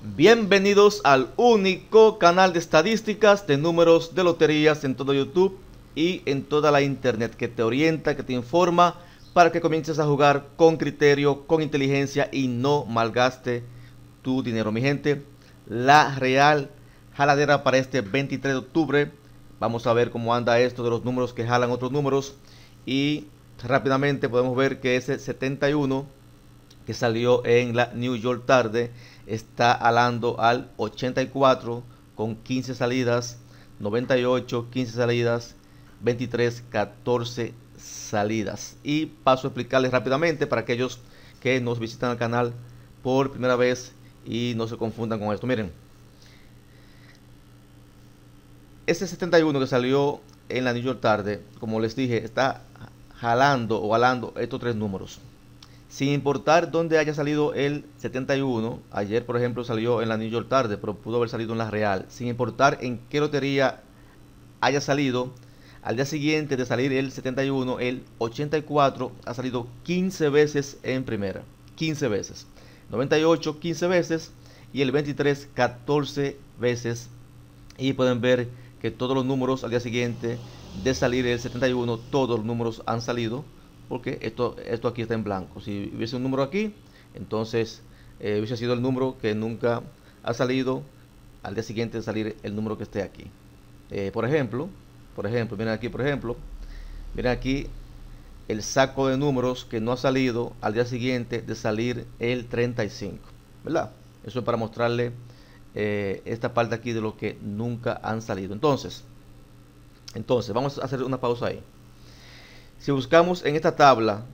Bienvenidos al único canal de estadísticas de números de loterías en todo YouTube y en toda la internet, que te orienta, que te informa para que comiences a jugar con criterio, con inteligencia y no malgaste tu dinero. Mi gente, la real jaladera para este 23 de octubre. Vamos a ver cómo anda esto de los números que jalan otros números, y rápidamente podemos ver que ese 71 que salió en la New York tarde está alando al 84 con 15 salidas, 98 15 salidas, 23 14 salidas. Y paso a explicarles rápidamente para aquellos que nos visitan el canal por primera vez y no se confundan con esto. Miren, ese 71 que salió en la New York tarde, como les dije, está jalando o alando estos tres números. Sin importar dónde haya salido el 71, ayer por ejemplo salió en la New York tarde, pero pudo haber salido en la Real. Sin importar en qué lotería haya salido, al día siguiente de salir el 71, el 84 ha salido 15 veces en primera. 15 veces. 98 15 veces y el 23 14 veces. Y pueden ver que todos los números al día siguiente de salir el 71, todos los números han salido, porque esto aquí está en blanco. Si hubiese un número aquí, entonces hubiese sido el número que nunca ha salido al día siguiente de salir el número que esté aquí. Por ejemplo, miren aquí el saco de números que no ha salido al día siguiente de salir el 35, ¿verdad? Eso es para mostrarle esta parte aquí de lo que nunca han salido. Entonces vamos a hacer una pausa ahí. Si buscamos en esta tabla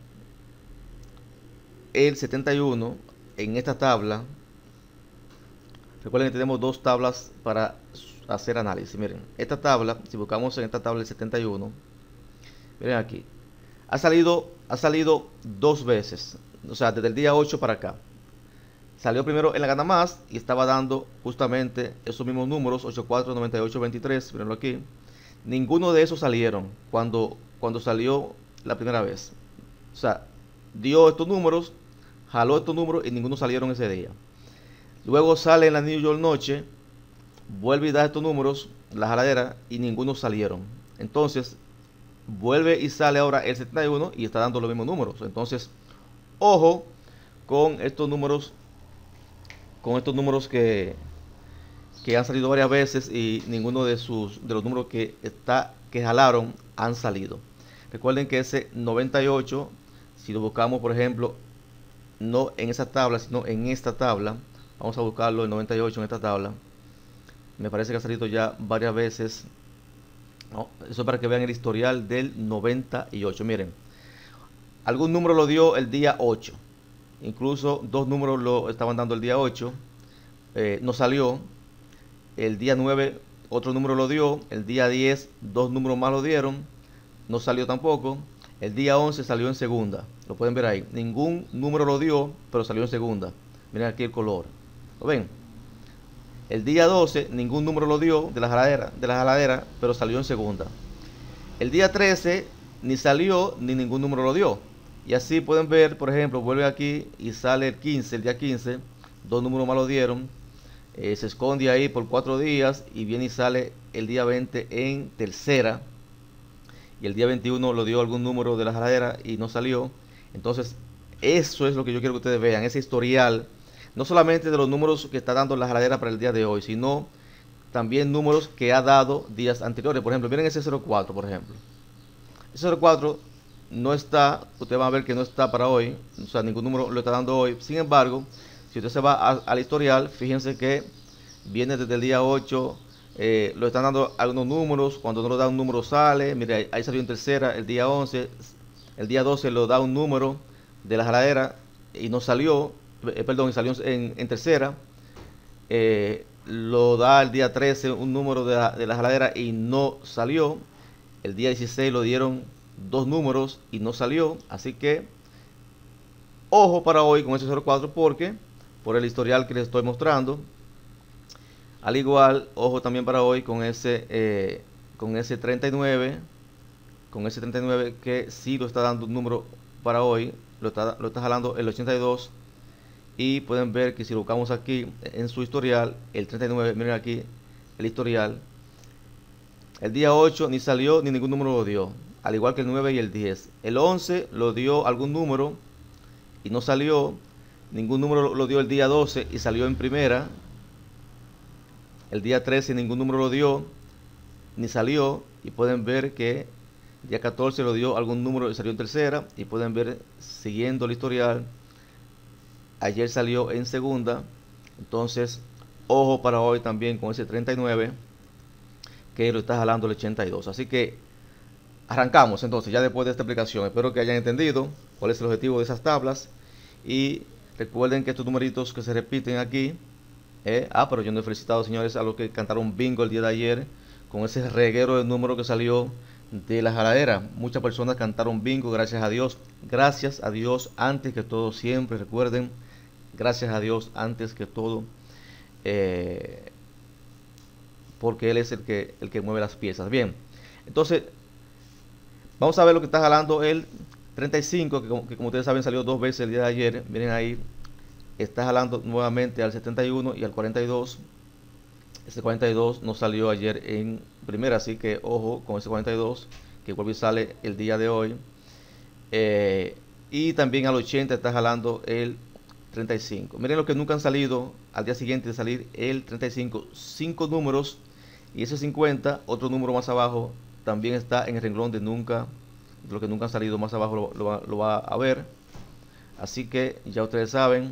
el 71, en esta tabla, recuerden que tenemos dos tablas para hacer análisis. Miren, esta tabla, si buscamos en esta tabla el 71, miren aquí, ha salido dos veces, o sea, desde el día 8 para acá. Salió primero en la gana más y estaba dando justamente esos mismos números, 84, 98, 23, mirenlo aquí. Ninguno de esos salieron cuando salió la primera vez. O sea, dio estos números, jaló estos números y ninguno salieron ese día. Luego sale en la New York noche, vuelve y da estos números, la jaladera, y ninguno salieron. Entonces, vuelve y sale ahora el 71 y está dando los mismos números. Entonces, ojo con estos números, que han salido varias veces y ninguno de los números que jalaron han salido. Recuerden que ese 98, si lo buscamos por ejemplo no en esa tabla sino en esta tabla, vamos a buscarlo el 98 en esta tabla, me parece que ha salido ya varias veces, ¿no? Eso para que vean el historial del 98. Miren, algún número lo dio el día 8, incluso dos números lo estaban dando el día 8, no salió. El día 9 otro número lo dio. El día 10 dos números más lo dieron, no salió tampoco. El día 11 salió en segunda, lo pueden ver ahí, ningún número lo dio, pero salió en segunda. Miren aquí el color, ¿lo ven? El día 12 ningún número lo dio de la jaladera, pero salió en segunda. El día 13 ni salió ni ningún número lo dio. Y así pueden ver, por ejemplo, vuelve aquí y sale el 15, el día 15, dos números más lo dieron. Se esconde ahí por 4 días y viene y sale el día 20 en tercera. Y el día 21 lo dio algún número de la jaladera y no salió. Entonces, eso es lo que yo quiero que ustedes vean, ese historial, no solamente de los números que está dando la jaladera para el día de hoy, sino también números que ha dado días anteriores. Por ejemplo, miren ese 04, por ejemplo. Ese 04 no está, ustedes van a ver que no está para hoy, o sea, ningún número lo está dando hoy. Sin embargo, si usted se va al historial, fíjense que viene desde el día 8, lo están dando algunos números, cuando no lo da un número sale, mire, ahí salió en tercera, el día 11, el día 12 lo da un número de la jaladera y no salió, perdón, salió en tercera, lo da el día 13 un número de la jaladera y no salió, el día 16 lo dieron dos números y no salió, así que ojo para hoy con ese 04, porque por el historial que les estoy mostrando. Al igual, ojo también para hoy con ese 39, que sí lo está dando un número para hoy, lo está jalando el 82 Y pueden ver que si lo buscamos aquí en su historial, el 39, miren aquí el historial. El día 8 ni salió ni ningún número lo dio, al igual que el 9 y el 10. El 11 lo dio algún número y no salió. Ningún número lo dio el día 12 y salió en primera. El día 13 ningún número lo dio ni salió. Y pueden ver que el día 14 lo dio algún número y salió en tercera. Y pueden ver, siguiendo el historial, ayer salió en segunda. Entonces, ojo para hoy también con ese 39, que lo está jalando el 82. Así que arrancamos entonces, ya después de esta explicación. Espero que hayan entendido cuál es el objetivo de esas tablas. Y recuerden que estos numeritos que se repiten aquí. Pero yo no he felicitado, señores, a los que cantaron bingo el día de ayer con ese reguero de números que salió de la jaladera. Muchas personas cantaron bingo, gracias a Dios. Gracias a Dios antes que todo, siempre recuerden. Gracias a Dios antes que todo. Porque Él es el que mueve las piezas. Bien, entonces vamos a ver lo que está jalando el 35, que como ustedes saben salió dos veces el día de ayer. Miren ahí, está jalando nuevamente al 71 y al 42. Ese 42 no salió ayer en primera, así que ojo con ese 42, que vuelve y sale el día de hoy. Y también al 80 está jalando el 35. Miren los que nunca han salido al día siguiente de salir el 35, 5 números. Y ese 50, otro número más abajo, también está en el renglón de nunca. De los que nunca han salido, más abajo lo va a ver. Así que ya ustedes saben.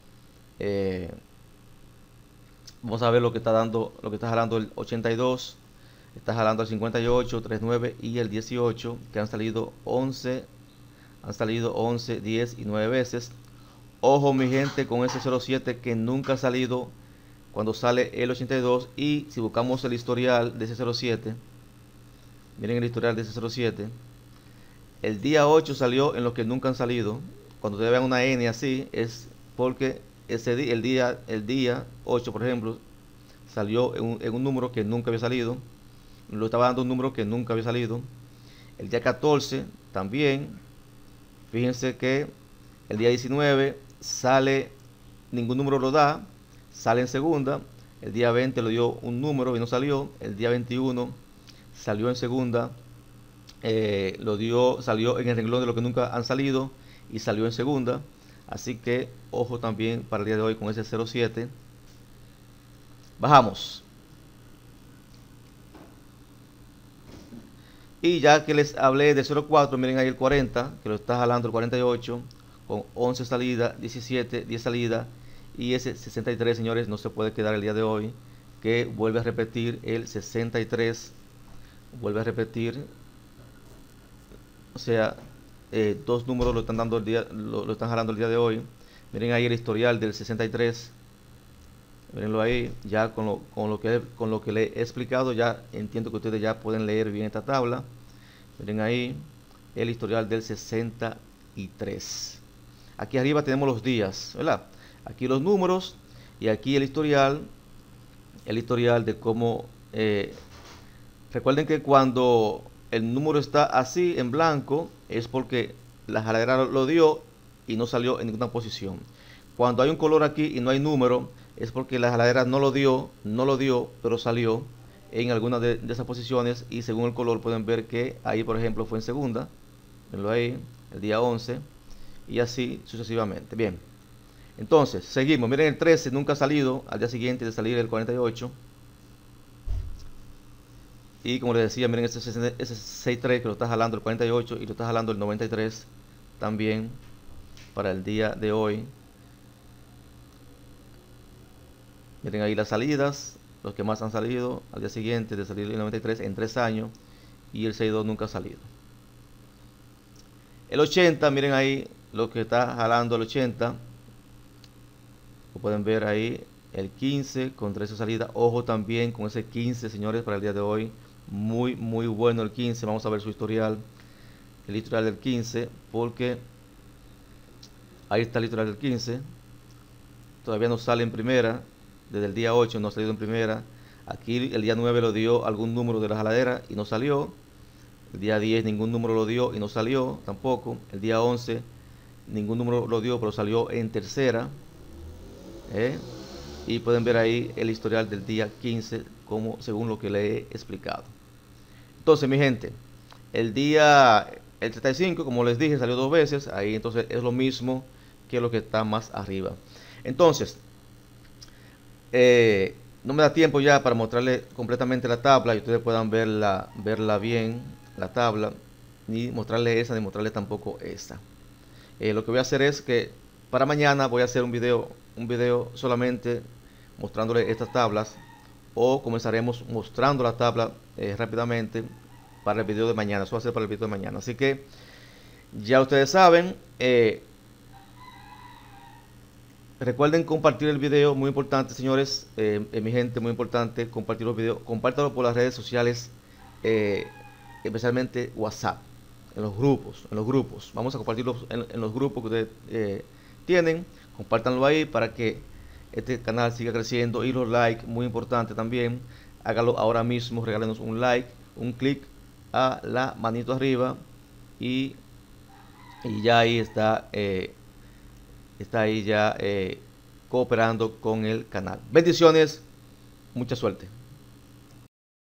Vamos a ver lo que está dando, lo que está jalando el 82. Está jalando el 58, 39 y el 18, que han salido 11. Han salido 11, 10 y 9 veces. Ojo mi gente con ese 07 que nunca ha salido cuando sale el 82. Y si buscamos el historial de ese 07, miren el historial de ese 07. El día 8 salió en los que nunca han salido. Cuando ustedes vean una N así, es porque ese día, el día 8, por ejemplo, salió en un número que nunca había salido. Lo estaba dando un número que nunca había salido. El día 14 también. Fíjense que el día 19 sale, ningún número lo da, sale en segunda. El día 20 lo dio un número y no salió. El día 21 salió en segunda. Salió en el renglón de lo que nunca han salido y salió en segunda. Así que ojo también para el día de hoy con ese 07. Bajamos. Y ya que les hablé de 04, miren ahí el 40, que lo está jalando el 48, con 11 salidas, 17, 10 salidas. Y ese 63, señores, no se puede quedar el día de hoy, que vuelve a repetir el 63. Vuelve a repetir. O sea, dos números lo están dando lo están jalando el día de hoy. Miren ahí el historial del 63. Mirenlo ahí, ya con lo que le he explicado, ya entiendo que ustedes ya pueden leer bien esta tabla. Miren ahí el historial del 63. Aquí arriba tenemos los días, ¿verdad? Aquí los números y aquí el historial de cómo... recuerden que cuando el número está así en blanco es porque la jaladera lo dio y no salió en ninguna posición. Cuando hay un color aquí y no hay número es porque la jaladera no lo dio, pero salió en alguna de esas posiciones. Y según el color pueden ver que ahí, por ejemplo, fue en segunda. Venlo ahí, el día 11. Y así sucesivamente. Bien, entonces, seguimos. Miren el 13, nunca ha salido al día siguiente de salir el 48. Y como les decía, miren ese 63 que lo está jalando el 48 y lo está jalando el 93 también para el día de hoy. Miren ahí las salidas, los que más han salido al día siguiente de salir el 93 en 3 años. Y el 62 nunca ha salido. El 80, miren ahí lo que está jalando el 80. Lo pueden ver ahí, el 15 con 13 salidas. Ojo también con ese 15, señores, para el día de hoy. Muy, muy bueno el 15. Vamos a ver su historial. El historial del 15, porque ahí está el historial del 15. Todavía no sale en primera. Desde el día 8 no ha salido en primera. Aquí el día 9 lo dio algún número de la jaladera y no salió. El día 10 ningún número lo dio y no salió tampoco. El día 11 ningún número lo dio, pero salió en tercera. ¿eh? Y pueden ver ahí el historial del día 15 como según lo que le he explicado. Entonces, mi gente, el 35, como les dije, salió 2 veces. Ahí entonces es lo mismo que lo que está más arriba. Entonces, no me da tiempo ya para mostrarles completamente la tabla y ustedes puedan verla bien, la tabla, ni mostrarles esa, ni mostrarles tampoco esta. Lo que voy a hacer es que para mañana voy a hacer un video solamente mostrándoles estas tablas, o comenzaremos mostrando la tabla rápidamente para el video de mañana. Eso va a ser para el video de mañana. Así que ya ustedes saben, recuerden compartir el video, muy importante, señores, mi gente, muy importante compartir los videos, compártanlo por las redes sociales, eh, especialmente WhatsApp, en los grupos. Vamos a compartirlos en los grupos que ustedes tienen, compártanlo ahí para que este canal siga creciendo. Y los likes, muy importante también, hágalo ahora mismo, regálenos un like, un clic a la manito arriba y, ya ahí está ahí ya cooperando con el canal. Bendiciones, mucha suerte.